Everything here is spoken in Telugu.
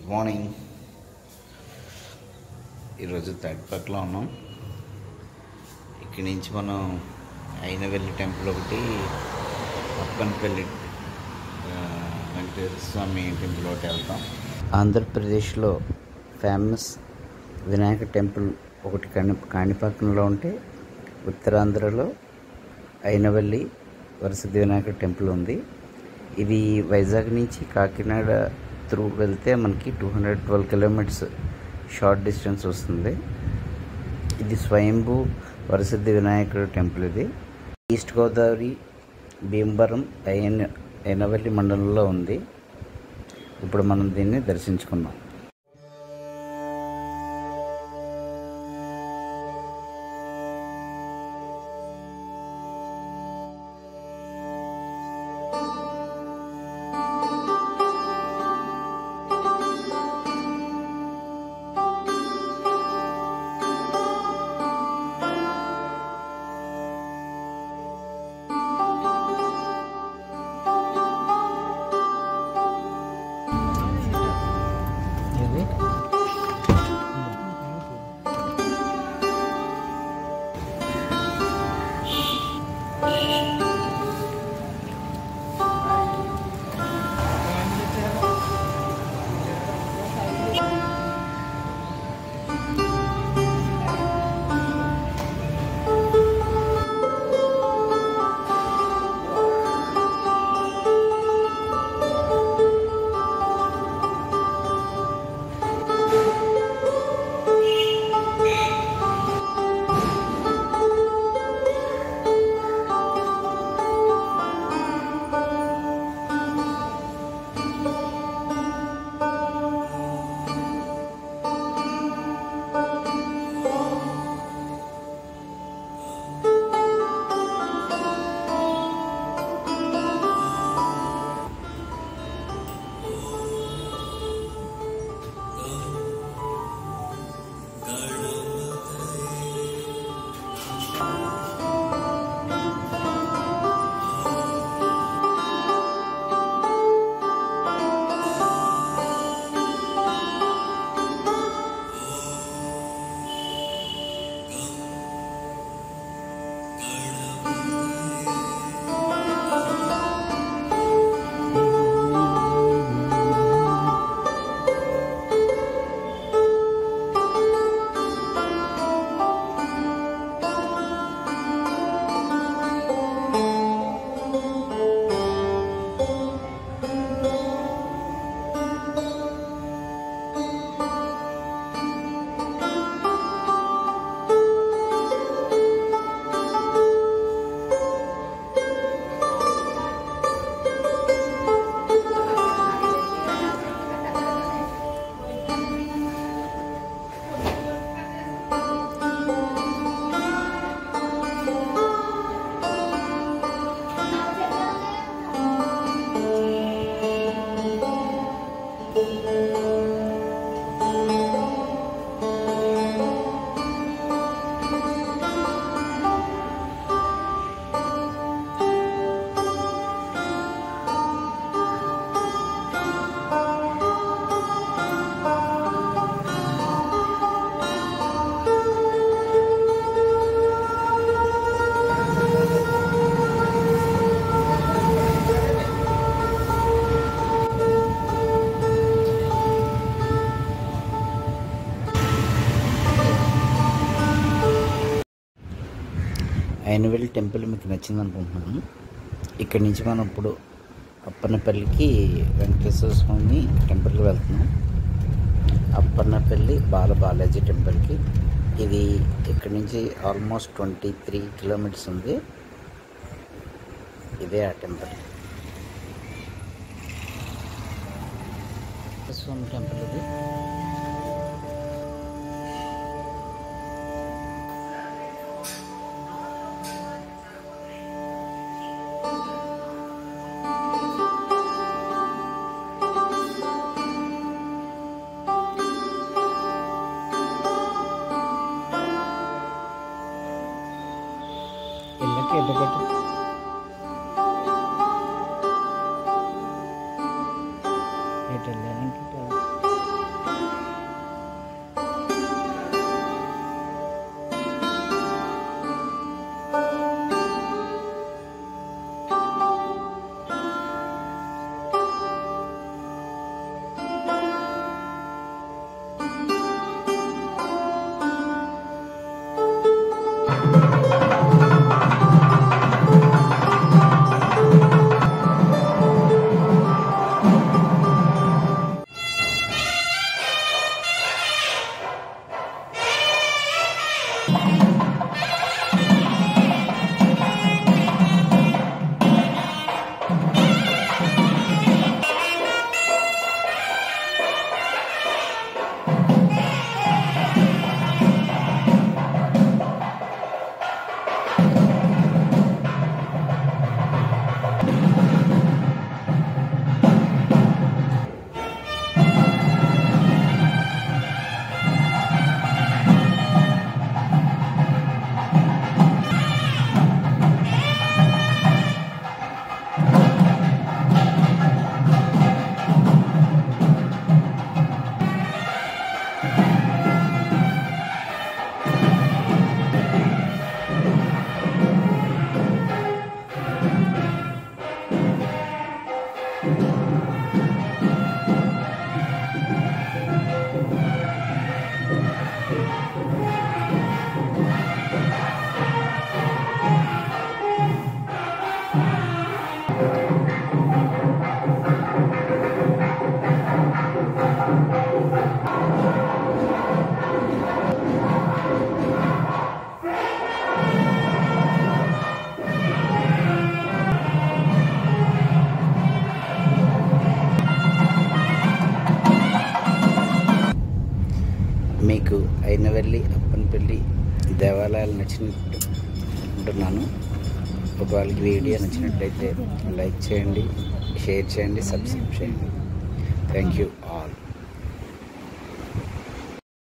Good morning. ఈరోజు తాటిపక్కలో ఉన్నాం. ఇక్కడి నుంచి మనం అయినవల్లి టెంపుల్ ఒకటి, అప్పనపల్లి వెంకటేశ్వర స్వామి టెంపుల్ ఒకటి వెళ్తాం. ఆంధ్రప్రదేశ్లో ఫేమస్ వినాయక టెంపుల్ ఒకటి కాణిపాకంలో ఉంటే, ఉత్తరాంధ్రలో అయినవల్లి వరసిద్ధి వినాయక టెంపుల్ ఉంది. ఇది వైజాగ్ నుంచి కాకినాడ త్రూ వెళ్తే మనకి 212 కిలోమీటర్స్ షార్ట్ డిస్టెన్స్ వస్తుంది. ఇది స్వయంభూ వరసిద్ధి వినాయకుడు టెంపుల్. ఇది ఈస్ట్ గోదావరి, భీమవరం, అయినవల్లి మండలంలో ఉంది. ఇప్పుడు మనం దీన్ని దర్శించుకున్నాం. అయినవల్లి టెంపుల్ మీకు నచ్చింది అనుకుంటున్నాను. ఇక్కడి నుంచి మనం ఇప్పుడు అప్పన్నపల్లికి వెంకటేశ్వర స్వామి టెంపుల్కి వెళ్తున్నాం. అప్పన్నపల్లి బాలాజీ టెంపుల్కి. ఇది ఇక్కడి నుంచి ఆల్మోస్ట్ 23 కిలోమీటర్స్ ఉంది. ఇదే ఆ టెంపుల్, స్వామి టెంపుల్. ఇది ఎడ్డగట్టు ఎటు వెళ్ళాలంటే మీకు అయినవల్లి అప్పనపల్లి దేవాలయాలు నచ్చినట్టు ఉంటున్నాను. ఒకవేళ వీడియో నచ్చినట్లయితే లైక్ చేయండి, షేర్ చేయండి, సబ్స్క్రైబ్ చేయండి. Thank you all.